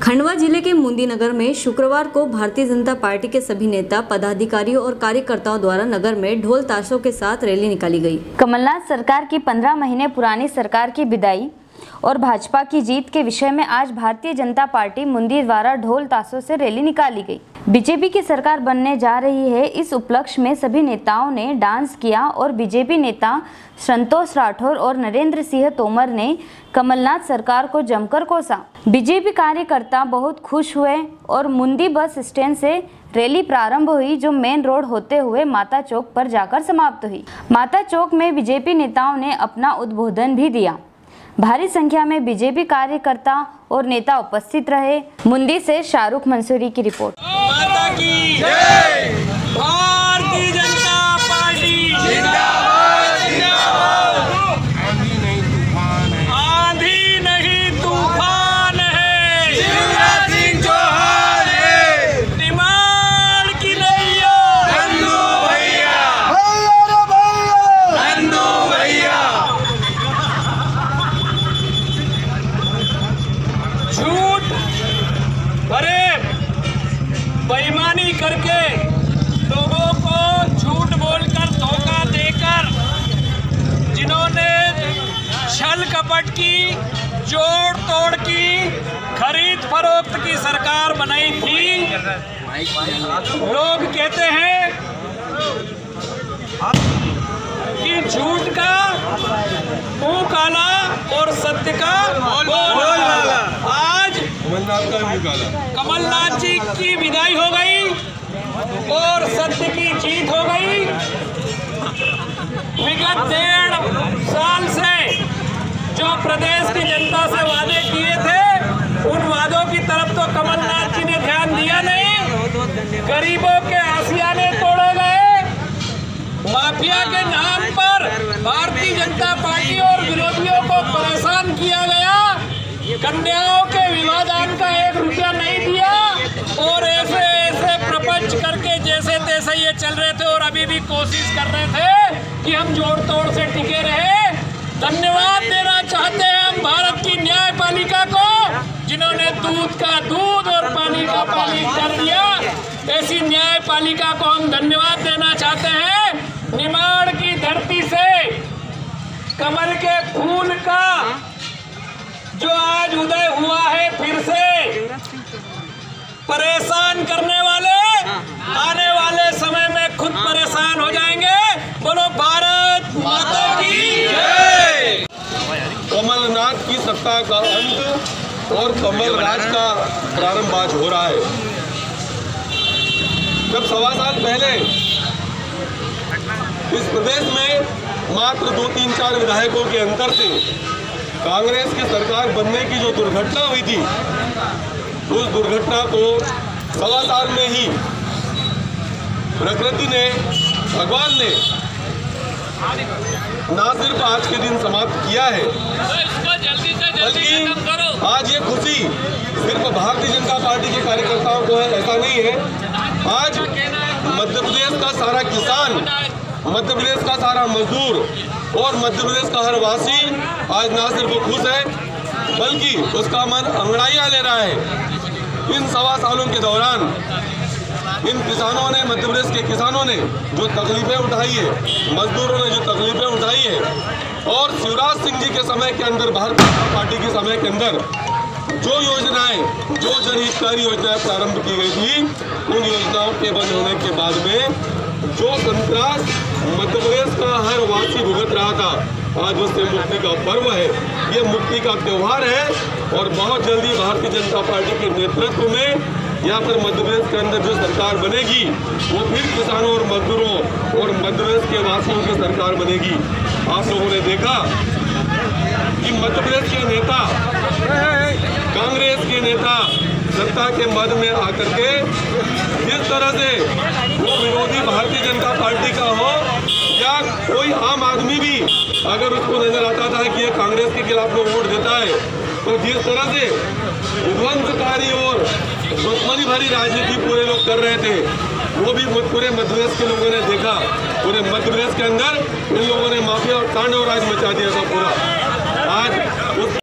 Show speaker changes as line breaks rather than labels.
खंडवा जिले के मुंदी नगर में शुक्रवार को भारतीय जनता पार्टी के सभी नेता, पदाधिकारियों और कार्यकर्ताओं द्वारा नगर में ढोल ताशों के साथ रैली निकाली गई।
कमलनाथ सरकार की 15 महीने पुरानी सरकार की विदाई और भाजपा की जीत के विषय में आज भारतीय जनता पार्टी मुंदी द्वारा ढोल ताशों से रैली निकाली गई। बीजेपी की सरकार बनने जा रही है, इस उपलक्ष्य में सभी नेताओं ने डांस किया और बीजेपी नेता संतोष राठौर और नरेंद्र सिंह तोमर ने कमलनाथ सरकार को जमकर कोसा। बीजेपी कार्यकर्ता बहुत खुश हुए और मुंदी बस स्टैंड से रैली प्रारंभ हुई, जो मेन रोड होते हुए माता चौक पर जाकर समाप्त हुई। माता चौक में बीजेपी नेताओं ने अपना उद्बोधन भी दिया। भारी संख्या में बीजेपी कार्यकर्ता और नेता उपस्थित रहे। मुंदी से शाहरुख मंसूरी की रिपोर्ट।
माता की जय। भारतीय जनता पार्टी जिंदाबाद जिंदाबाद। आंधी नहीं तूफान है, शिवराज सिंह चौहान है। निमाड़ की नैया नंदू भैया, नंदू भैया। झूठ भरे बेईमानी करके लोगों को झूठ बोलकर धोखा देकर जिन्होंने छल कपट की, जोड़ तोड़ की, खरीद फरोख्त की सरकार बनाई थी, लोग कहते हैं कि झूठ का मुंह काला और सत्य का बोल वाला। आज कमलनाथ जी की विदाई हो गई और सत्य की जीत हो गई। विगत 1.5 साल से जो प्रदेश की जनता से वादे किए थे, उन वादों की तरफ तो कमलनाथ जी ने ध्यान दिया नहीं। गरीबों के आशियाने तोड़े गए। माफिया के नाम पर भारतीय जनता पार्टी और विरोधियों को परेशान किया गया। कन्याओं के विवाहदान का 1 रुपया नहीं दिया और ऐसे ऐसे प्रपंच करके जैसे तैसे ये चल रहे थे और अभी भी कोशिश कर रहे थे कि हम जोड़ तोड़ से टिके रहे। धन्यवाद देना चाहते हैं हम भारत की न्यायपालिका को, जिन्होंने दूध का दूध और पानी का पानी कर दिया। ऐसी न्यायपालिका को हम धन्यवाद देना चाहते हैं। निमाड़ की धरती से कमल के फूल का जो आज उदय हुआ है, फिर से परेशान करने वाले आने वाले समय में खुद परेशान हो जाएंगे। बोलो भारत माता की जय।
कमलनाथ की सत्ता का अंत और कमल राज का प्रारंभ आज हो रहा है। जब 1.25 साल पहले इस प्रदेश में मात्र 2-3-4 विधायकों के अंतर से कांग्रेस की सरकार बनने की जो दुर्घटना हुई थी, उस दुर्घटना को 1.25 साल में ही प्रकृति ने, भगवान ने ना सिर्फ आज के दिन समाप्त किया है, बल्कि आज ये खुशी सिर्फ भारतीय जनता पार्टी के कार्यकर्ताओं को है, ऐसा नहीं है। आज मध्य प्रदेश का सारा किसान, मध्य प्रदेश का सारा मजदूर और मध्य प्रदेश का हर वासी आज ना सिर्फ खुश है, बल्कि उसका मन अंगड़ाइयाँ ले रहा है। इन 1.25 सालों के दौरान इन किसानों ने, मध्य प्रदेश के किसानों ने जो तकलीफें उठाई है, मजदूरों ने जो तकलीफें उठाई है, और शिवराज सिंह जी के समय के अंदर, भारतीय जनता पार्टी के समय के अंदर जो योजनाएं, जो जनहितकारी योजनाएं प्रारंभ की गई थी, उन योजनाओं के बंद होने के बाद में जो संतरास मध्य प्रदेश का हर वासी भुगत रहा था, आज उससे मुक्ति का पर्व है, ये मुक्ति का त्यौहार है। और बहुत जल्दी भारतीय जनता पार्टी के नेतृत्व में यहाँ पर मध्य प्रदेश के अंदर जो सरकार बनेगी, वो फिर किसानों और मजदूरों और मध्य प्रदेश के वासियों की सरकार बनेगी। आप लोगों ने देखा कि मध्य प्रदेश के नेता, कांग्रेस के नेता सत्ता के मद में आकर के जिस तरह से वो विरोधी भारतीय जनता पार्टी का हो या कोई आम आदमी भी अगर उसको नजर आता था कि ये कांग्रेस के खिलाफ में वोट देता है, तो जिस तरह से विध्वंसकारी और दुश्मनी भरी राजनीति पूरे लोग कर रहे थे, वो भी पूरे मध्य प्रदेश के लोगों ने देखा। पूरे मध्य प्रदेश के अंदर इन लोगों ने माफिया और तांडव राज मचा दिया था पूरा। आज